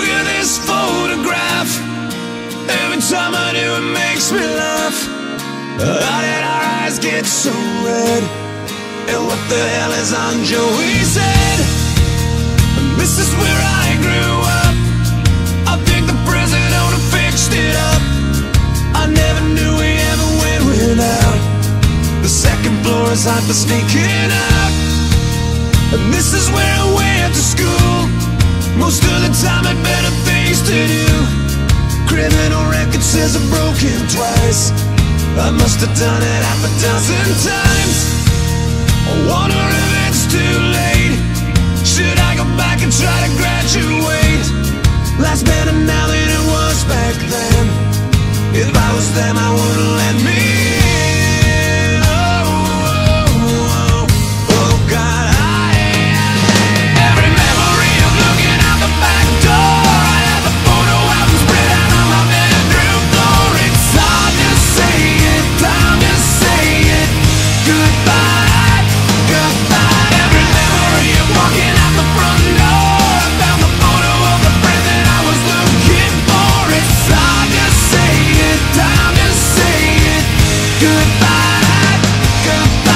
Look at this photograph. Every time I do it makes me laugh. How did our eyes get so red? And what the hell is on Joey's head? And this is where I grew up. I think the president owner fixed it up. I never knew we ever went without. The second floor is hot for sneaking out. And this is where I went to school. Most of the time had better things to do. Criminal record says I've broken twice. I must have done it half a dozen times. I wonder if it's too late. Should I go back and try to graduate? Life's better now than it was back then. If I was them, I wouldn't let me in. Oh God, every memory of looking out the back door. I have a photo album spread out on my bedroom floor. It's hard to say it, time to say it. Goodbye, goodbye. Every memory of walking out the front door. I found the photo of the friend that I was looking for. It's hard to say it, time to say it. Goodbye, goodbye.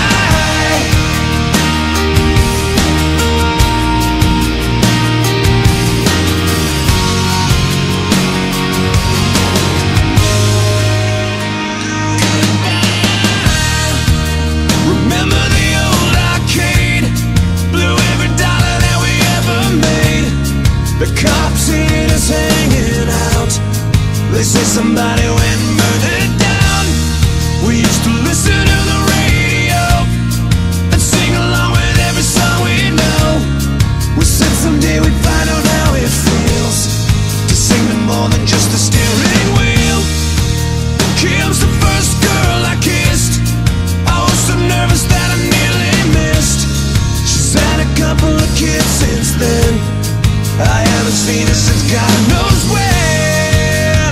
Remember the old arcade? Blew every dollar that we ever made. The cops seen us hanging out. They say somebody went and burned it down. We used to listen to the radio and sing along with every song we know. We said someday we'd find out how it feels to sing to more than just the steering wheel. Kim's the first girl I kissed. I was so nervous that I nearly missed. She's had a couple of kids since then. I haven't seen her since God knows when.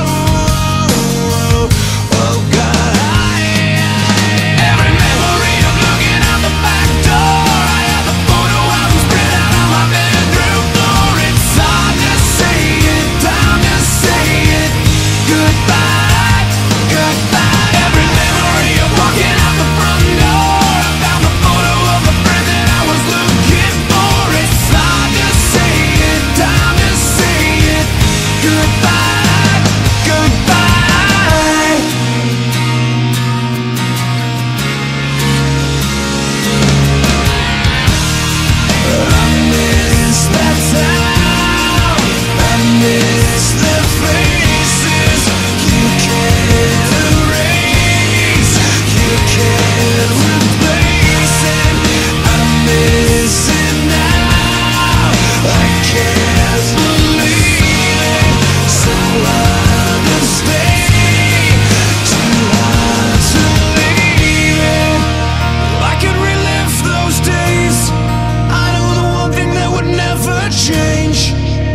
Oh God, every memory of looking out the back door. I have a photo album spread out on my bedroom floor. It's hard to say it, time to say it. Goodbye, goodbye. Every memory of walking out the front door. I found the photo of the friend that I was looking for. It's hard to say it, time to say it. Goodbye, goodbye. I miss that town. I miss the faces. You can't erase, you can't replace it. I miss it now. I can't believe it. So hard to stay, too hard to leave it. I could relive those days. I know the one thing that would never change.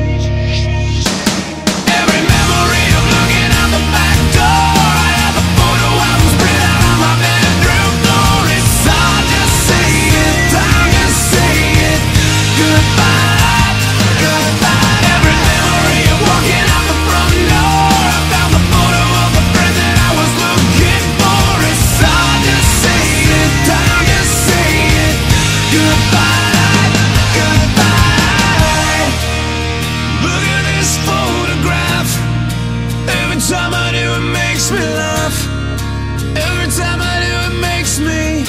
Every memory of looking out the back door. I have a photo album spread out on my bedroom floor. It's hard to say it, time to say it. Goodbye, goodbye. Every memory of walking out the front door. I found the photo of the friend that I was looking for. It's hard to say it, time to say it. Goodbye, goodbye. Look at this photograph. Every time I do it makes me laugh. Every time I do it makes me.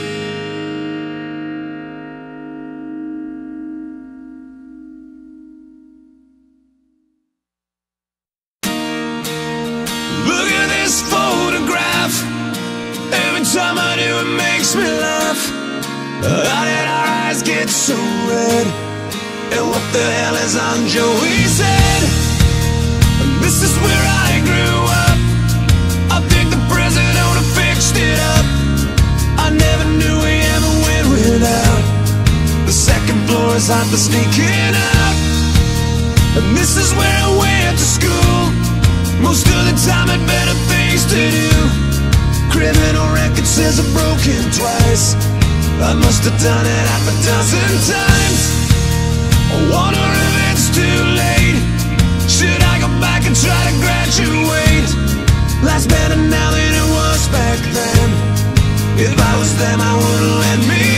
Look at this photograph. Every time I do it makes me laugh. How did our eyes get so red? And what the hell is on Joey's head? And this is where I grew up. I think the president owner fixed it up. I never knew we ever went without. The second floor is hot for sneaking out. And this is where I went to school. Most of the time had better things to do. Criminal record says I've broken twice. I must have done it half a dozen times. I wonder if it's too late. now than it was back then. If I was them, I wouldn't let me